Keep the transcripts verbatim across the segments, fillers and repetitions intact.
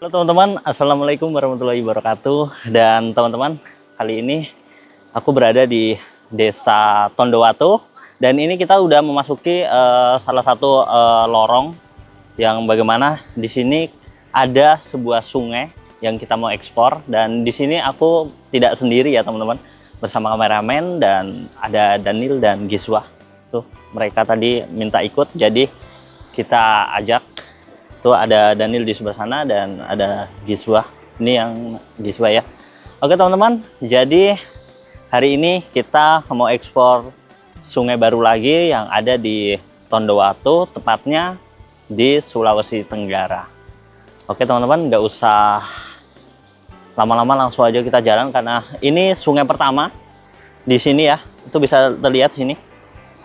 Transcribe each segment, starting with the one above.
Halo teman-teman, assalamualaikum warahmatullahi wabarakatuh. Dan teman-teman, kali ini aku berada di Desa Tondowatu. Dan ini kita udah memasuki uh, salah satu uh, lorong yang bagaimana di sini ada sebuah sungai yang kita mau ekspor. Dan di sini aku tidak sendiri ya teman-teman, bersama kameramen dan ada Daniel dan Giswa. Tuh, mereka tadi minta ikut, jadi kita ajak. Tuh ada Daniel di sebelah sana dan ada Giswa. Ini yang Giswa ya. Oke teman-teman, jadi hari ini kita mau ekspor sungai baru lagi yang ada di Tondowatu, tepatnya di Sulawesi Tenggara. Oke teman-teman, nggak usah lama-lama, langsung aja kita jalan karena ini sungai pertama di sini ya. Itu bisa terlihat sini.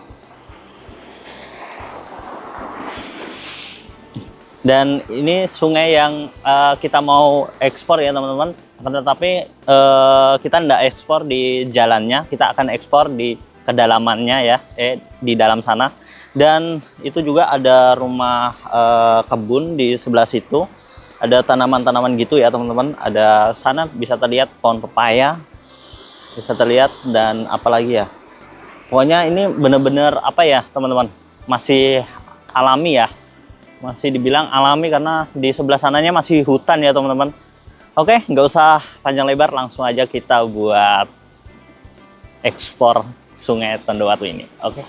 Dan ini sungai yang uh, kita mau ekspor ya teman-teman. Tetapi uh, kita tidak ekspor di jalannya, kita akan ekspor di kedalamannya ya, eh di dalam sana. Dan itu juga ada rumah uh, kebun di sebelah situ. Ada tanaman-tanaman gitu ya teman-teman. Ada sana bisa terlihat pohon pepaya, bisa terlihat, dan apalagi ya. Pokoknya ini benar-benar apa ya teman-teman, masih alami ya. Masih dibilang alami karena di sebelah sananya masih hutan ya teman-teman. Oke, nggak usah panjang lebar, langsung aja kita buat ekspor sungai Tondowatu ini. Oke.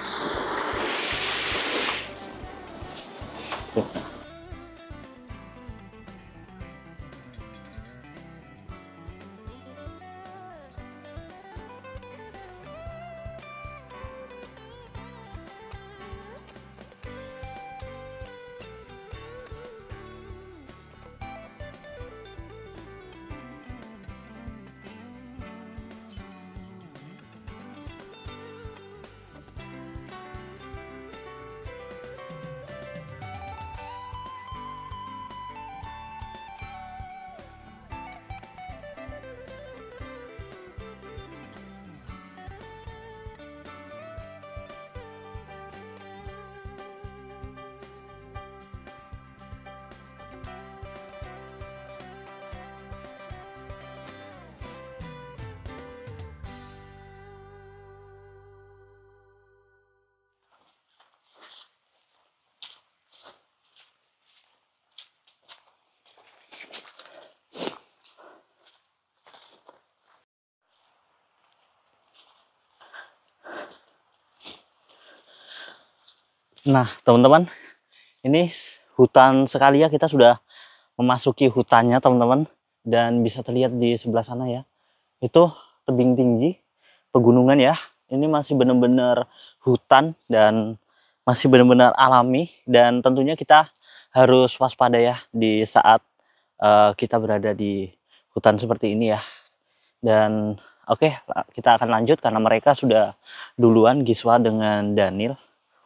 Nah teman-teman, ini hutan sekali ya, kita sudah memasuki hutannya teman-teman. Dan bisa terlihat di sebelah sana ya, itu tebing tinggi pegunungan ya. Ini masih benar-benar hutan dan masih benar-benar alami. Dan tentunya kita harus waspada ya di saat uh, kita berada di hutan seperti ini ya. Dan oke, okay, kita akan lanjut karena mereka sudah duluan, Giswa dengan Daniel.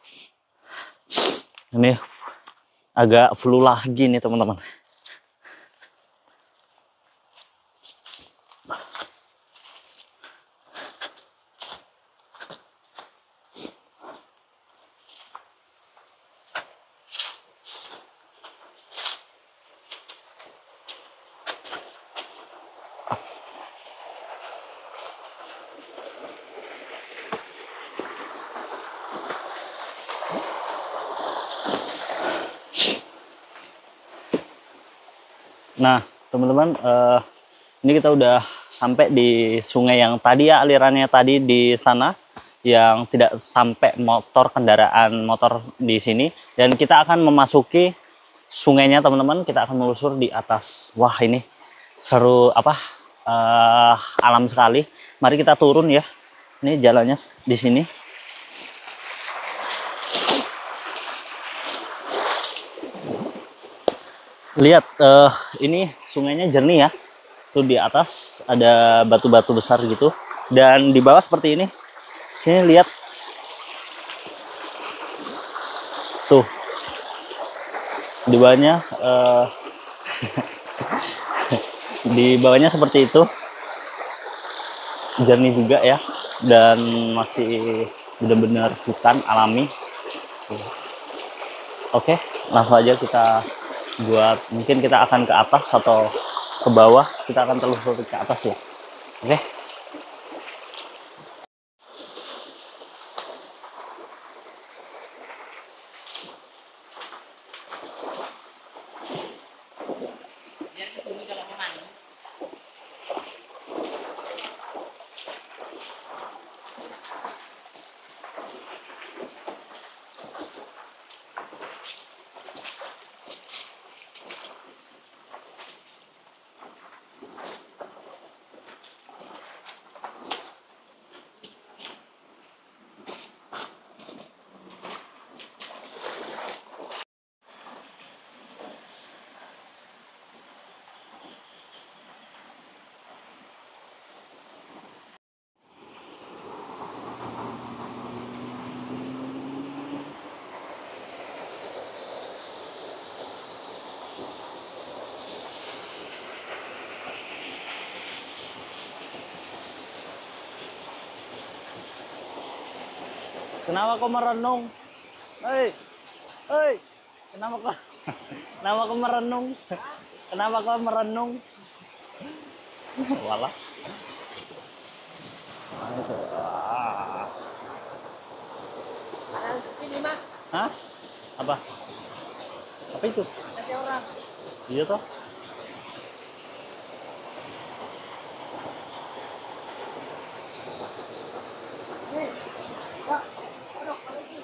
Ini agak flu lagi nih teman-teman. Nah teman-teman, uh, ini kita udah sampai di sungai yang tadi ya, alirannya tadi di sana yang tidak sampai motor, kendaraan motor di sini. Dan kita akan memasuki sungainya teman-teman, kita akan melusur di atas. Wah ini seru apa, uh, alam sekali. Mari kita turun ya, ini jalannya di sini. Lihat, uh, ini sungainya jernih ya. Tuh di atas ada batu-batu besar gitu, dan di bawah seperti ini. Ini lihat tuh, di bawahnya uh, di bawahnya seperti itu, jernih juga ya, dan masih benar-benar hutan alami. Oke, langsung aja kita buat mungkin kita akan ke atas atau ke bawah, kita akan telusuri ke atas ya. Oke. Kenapa kau merenung? Hei, hei, kenapa kau, kenapa kau merenung? Kenapa kau merenung? Walah. Ada sini mas. Hah? Apa? Apa itu? Ada orang. Iya toh? Nih, Pak. Aduh, ada itu.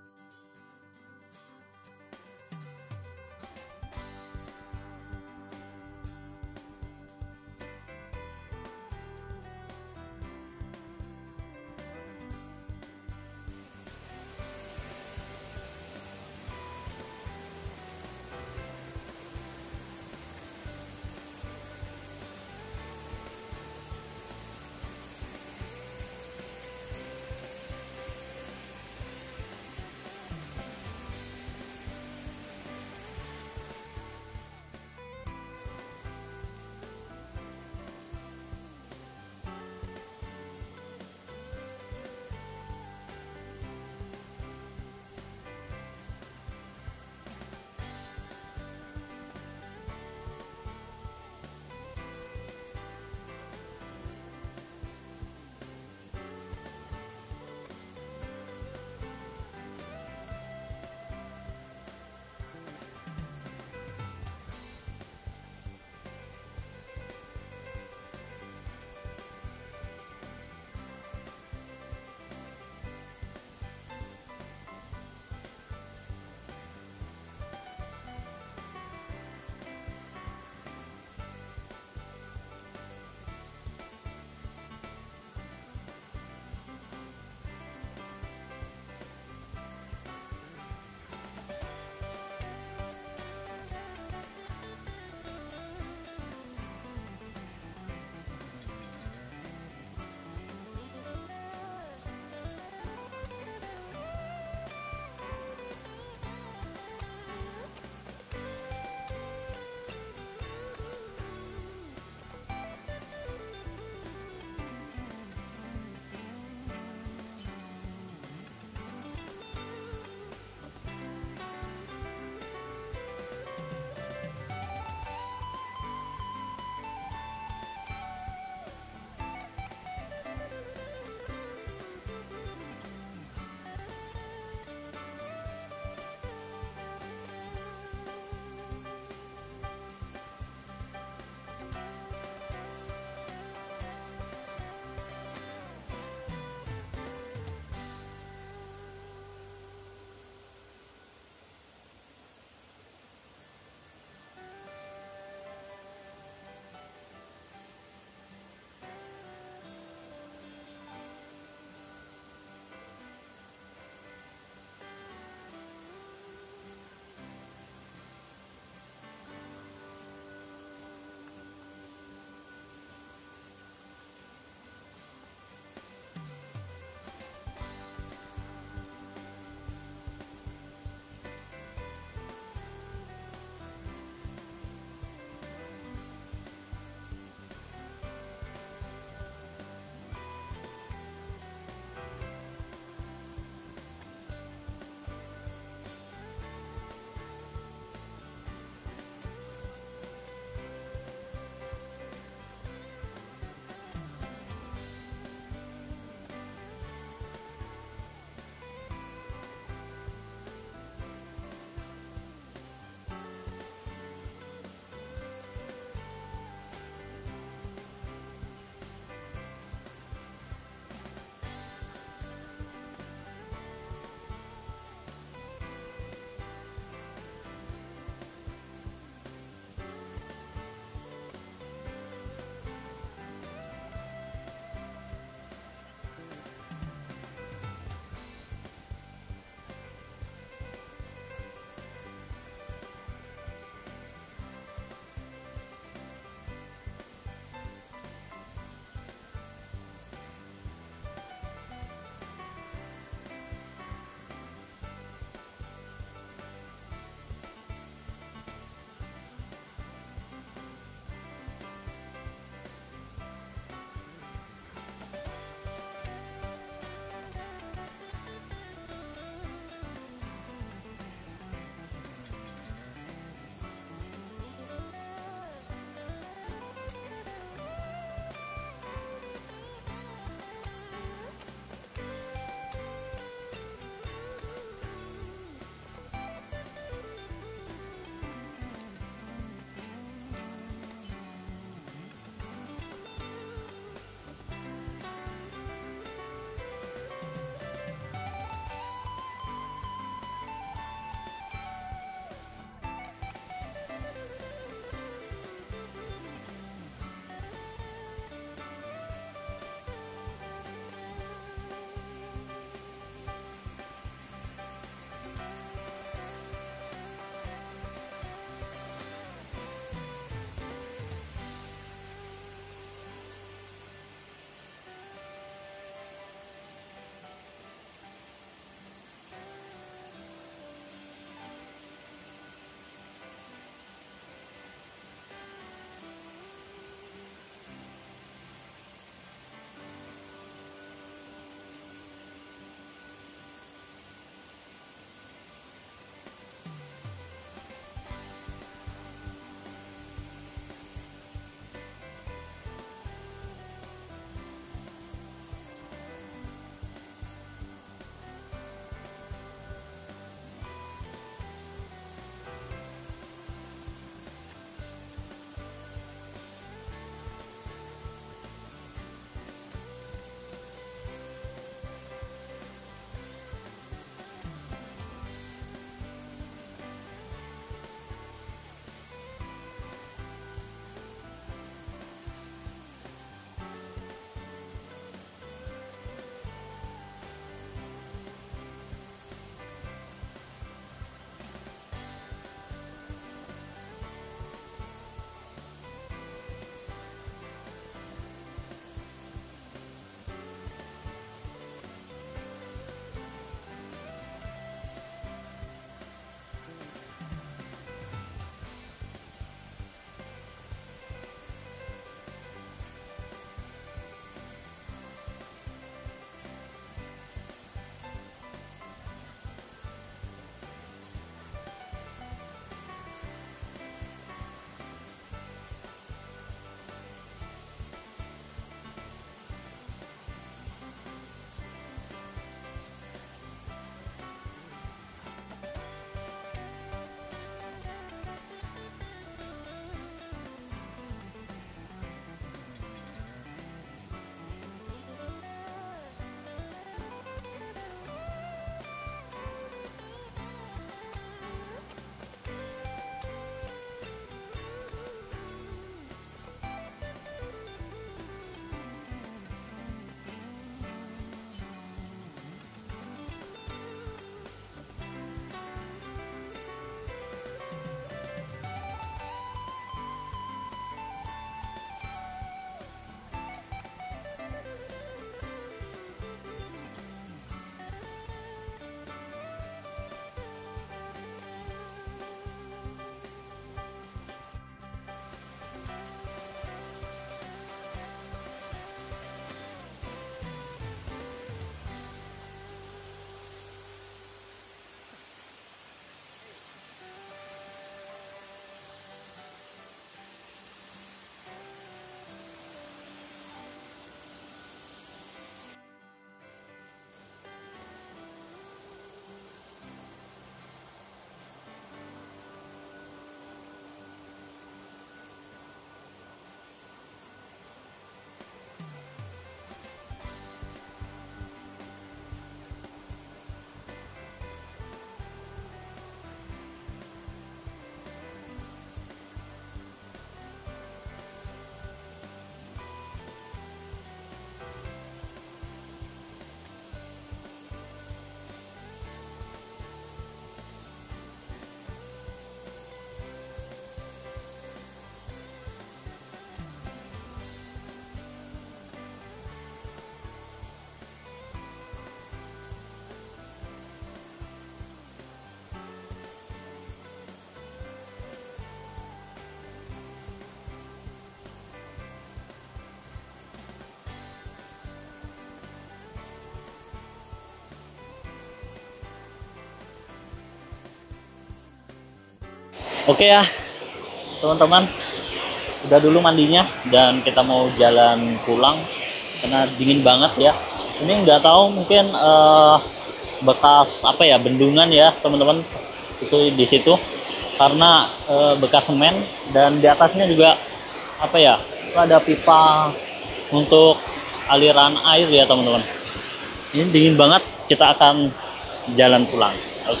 Oke ya, teman-teman. Udah dulu mandinya dan kita mau jalan pulang karena dingin banget ya. Ini nggak tahu mungkin eh, bekas apa ya, bendungan ya teman-teman, itu di situ karena eh, bekas semen, dan di atasnya juga apa ya, itu ada pipa untuk aliran air ya teman-teman. Ini dingin banget, kita akan jalan pulang. Oke.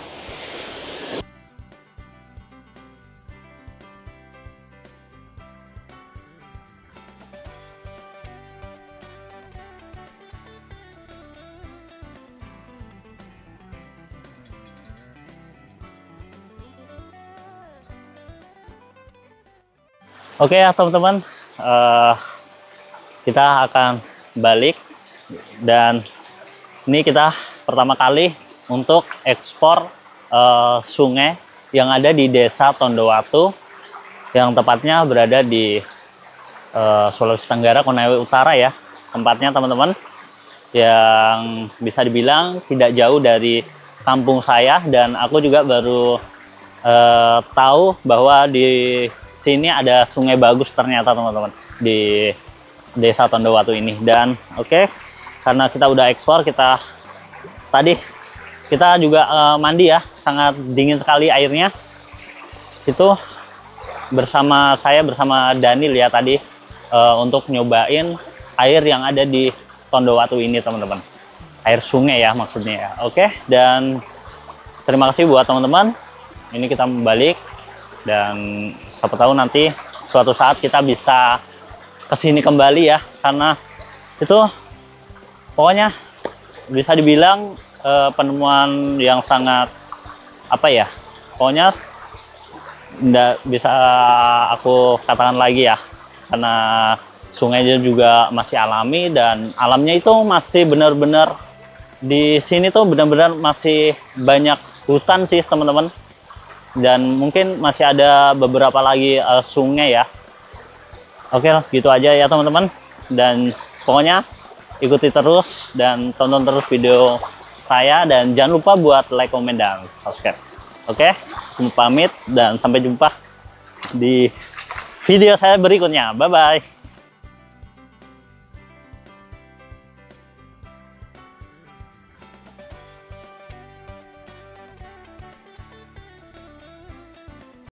Oke ya teman-teman, uh, kita akan balik, dan ini kita pertama kali untuk ekspor uh, sungai yang ada di Desa Tondowatu, yang tepatnya berada di uh, Sulawesi Tenggara, Konawe Utara ya tempatnya teman-teman, yang bisa dibilang tidak jauh dari kampung saya, dan aku juga baru uh, tahu bahwa di sini ada sungai bagus ternyata teman-teman di Desa Tondowatu ini. Dan oke, okay, karena kita udah ekspor, kita tadi kita juga uh, mandi ya, sangat dingin sekali airnya. Itu bersama saya bersama Daniel ya tadi uh, untuk nyobain air yang ada di Tondowatu ini teman-teman, air sungai ya maksudnya ya. Oke, okay, dan terima kasih buat teman-teman. Ini kita balik, dan siapa tahu nanti suatu saat kita bisa kesini kembali ya, karena itu pokoknya bisa dibilang eh, penemuan yang sangat apa ya, pokoknya tidak bisa aku katakan lagi ya, karena sungainya juga masih alami, dan alamnya itu masih benar-benar di sini tuh benar-benar masih banyak hutan sih teman-teman. Dan mungkin masih ada beberapa lagi uh, sungai ya. Oke, gitu aja ya teman-teman. Dan pokoknya ikuti terus dan tonton terus video saya, dan jangan lupa buat like, komen, dan subscribe. Oke, aku pamit dan sampai jumpa di video saya berikutnya. Bye bye.